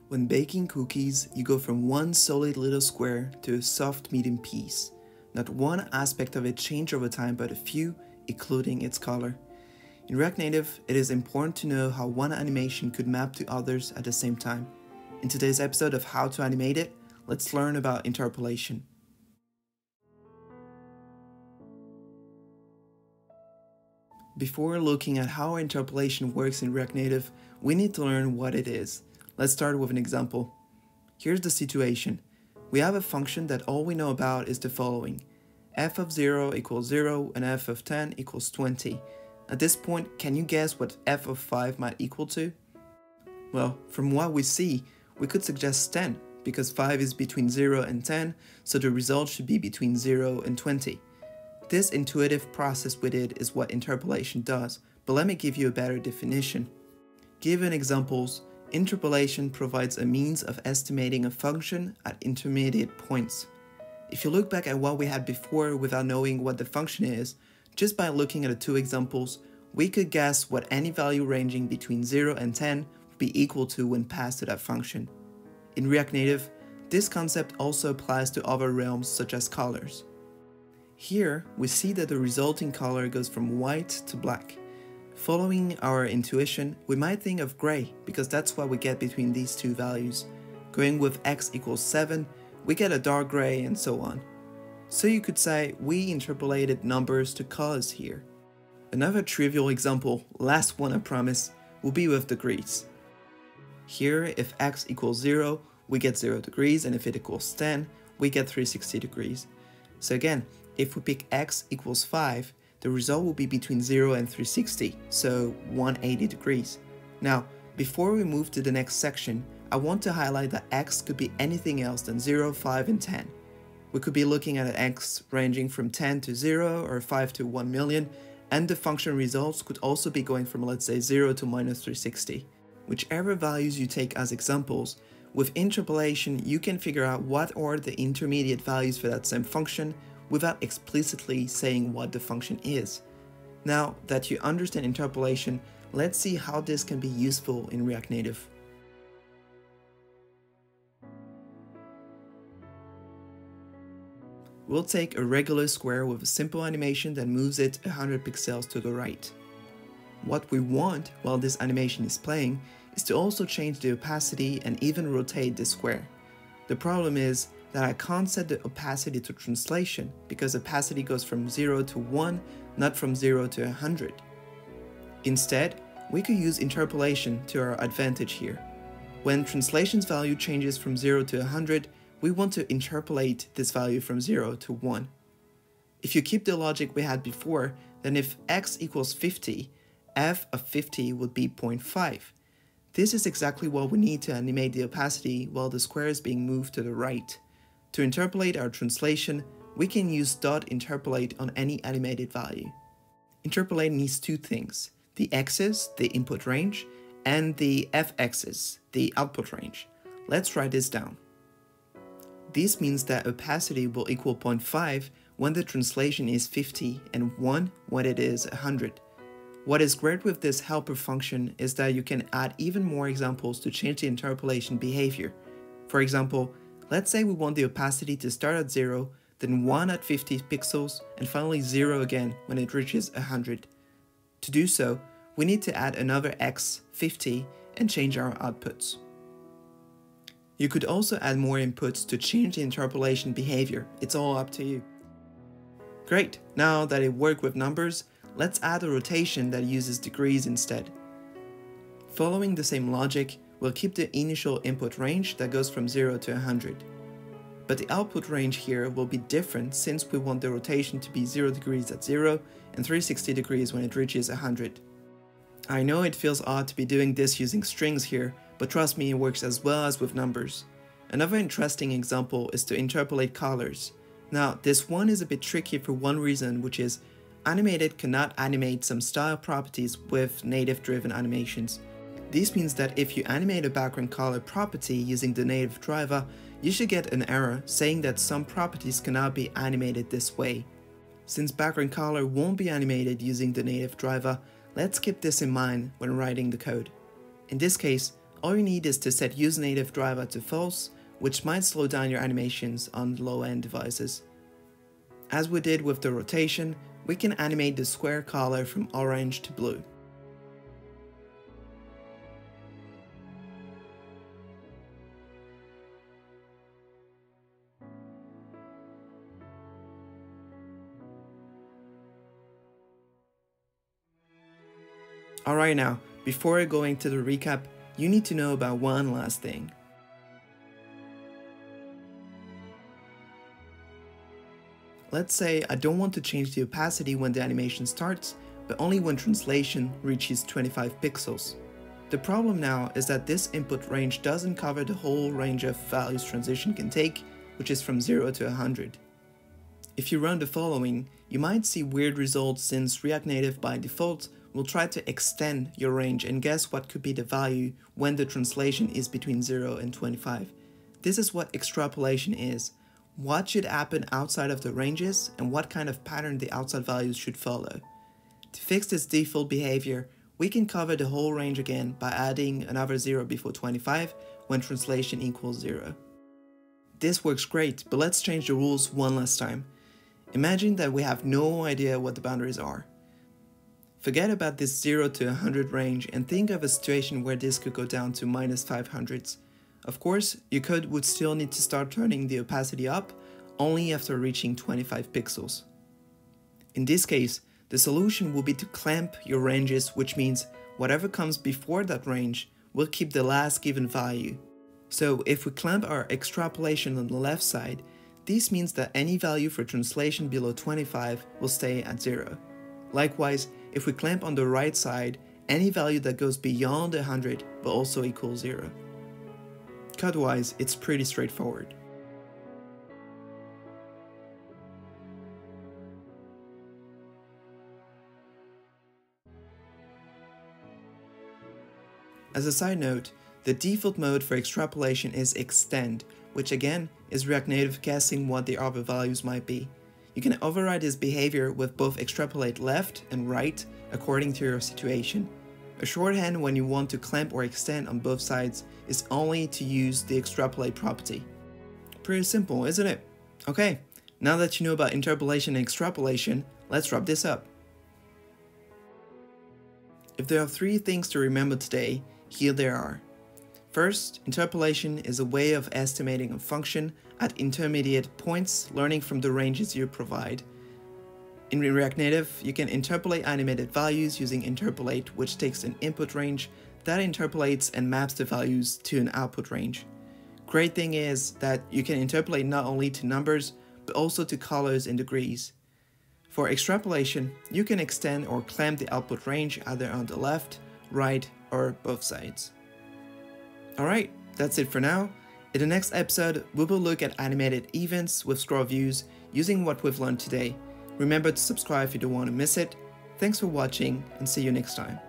When baking cookies, you go from one solid little square to a soft medium piece. Not one aspect of it changes over time, but a few, including its color. In React Native, it is important to know how one animation could map to others at the same time. In today's episode of How to Animate It, let's learn about interpolation. Before looking at how interpolation works in React Native, we need to learn what it is. Let's start with an example. Here's the situation. We have a function that all we know about is the following. f of 0 equals 0 and f of 10 equals 20. At this point, can you guess what f of 5 might equal to? Well, from what we see, we could suggest 10, because 5 is between 0 and 10, so the result should be between 0 and 20. This intuitive process we did is what interpolation does, but let me give you a better definition. Given examples, interpolation provides a means of estimating a function at intermediate points. If you look back at what we had before without knowing what the function is, just by looking at the two examples, we could guess what any value ranging between 0 and 10 would be equal to when passed to that function. In React Native, this concept also applies to other realms such as colors. Here, we see that the resulting color goes from white to black. Following our intuition, we might think of gray because that's what we get between these two values. Going with x equals 7, we get a dark gray and so on. So you could say we interpolated numbers to colors here. Another trivial example, last one I promise, will be with degrees. Here, if x equals 0, we get 0 degrees, and if it equals 10, we get 360 degrees. So again, if we pick x equals 5, the result will be between 0 and 360, so 180 degrees. Now, before we move to the next section, I want to highlight that x could be anything else than 0, 5, and 10. We could be looking at an x ranging from 10 to 0 or 5 to 1 million, and the function results could also be going from, let's say, 0 to minus 360. Whichever values you take as examples, with interpolation you can figure out what are the intermediate values for that same function without explicitly saying what the function is. Now that you understand interpolation, let's see how this can be useful in React Native. We'll take a regular square with a simple animation that moves it 100 pixels to the right. What we want while this animation is playing is to also change the opacity and even rotate the square. The problem is that I can't set the opacity to translation because opacity goes from 0 to 1, not from 0 to 100. Instead, we could use interpolation to our advantage here. When translation's value changes from 0 to 100, we want to interpolate this value from 0 to 1. If you keep the logic we had before, then if x equals 50, f of 50 would be 0.5. This is exactly what we need to animate the opacity while the square is being moved to the right. To interpolate our translation, we can use .interpolate on any animated value. Interpolate needs two things, the x-axis, the input range, and the f-axis, the output range. Let's write this down. This means that opacity will equal 0.5 when the translation is 50 and 1 when it is 100. What is great with this helper function is that you can add even more examples to change the interpolation behavior. For example, let's say we want the opacity to start at 0, then 1 at 50 pixels, and finally 0 again when it reaches 100. To do so, we need to add another x, 50, and change our outputs. You could also add more inputs to change the interpolation behavior. It's all up to you. Great, now that it worked with numbers, let's add a rotation that uses degrees instead. Following the same logic, we'll keep the initial input range that goes from 0 to 100. But the output range here will be different since we want the rotation to be 0 degrees at 0 and 360 degrees when it reaches 100. I know it feels odd to be doing this using strings here, but trust me, it works as well as with numbers. Another interesting example is to interpolate colors. Now, this one is a bit tricky for one reason, which is Animated cannot animate some style properties with native-driven animations. This means that if you animate a background color property using the native driver, you should get an error saying that some properties cannot be animated this way. Since background color won't be animated using the native driver, let's keep this in mind when writing the code. In this case, All you need is to set useNative driver to false, which might slow down your animations on low-end devices. As we did with the rotation, we can animate the square color from orange to blue. Alright, now, before going to the recap, you need to know about one last thing. Let's say I don't want to change the opacity when the animation starts, but only when translation reaches 25 pixels. The problem now is that this input range doesn't cover the whole range of values transition can take, which is from 0 to 100. If you run the following, you might see weird results since React Native by default will try to extend your range and guess what could be the value when the translation is between 0 and 25. This is what extrapolation is. What should happen outside of the ranges and what kind of pattern the outside values should follow. To fix this default behavior, we can cover the whole range again by adding another 0 before 25 when translation equals 0. This works great, but let's change the rules one last time. Imagine that we have no idea what the boundaries are. Forget about this 0 to 100 range and think of a situation where this could go down to -500s. Of course, your code would still need to start turning the opacity up only after reaching 25 pixels. In this case, the solution will be to clamp your ranges, which means whatever comes before that range will keep the last given value. So if we clamp our extrapolation on the left side, this means that any value for translation below 25 will stay at 0. Likewise, if we clamp on the right side, any value that goes beyond 100 will also equal 0. Code-wise, it's pretty straightforward. As a side note, the default mode for extrapolation is extend, which again is React Native guessing what the other values might be. You can override this behavior with both extrapolate left and right according to your situation. A shorthand when you want to clamp or extend on both sides is only to use the extrapolate property. Pretty simple, isn't it? Okay, now that you know about interpolation and extrapolation, let's wrap this up. If there are 3 things to remember today, here they are. First, interpolation is a way of estimating a function at intermediate points, learning from the ranges you provide. In React Native, you can interpolate animated values using interpolate, which takes an input range that interpolates and maps the values to an output range. Great thing is that you can interpolate not only to numbers, but also to colors and degrees. For extrapolation, you can extend or clamp the output range either on the left, right, or both sides. Alright, that's it for now. In the next episode, we will look at animated events with scroll views using what we've learned today. Remember to subscribe if you don't want to miss it. Thanks for watching and see you next time.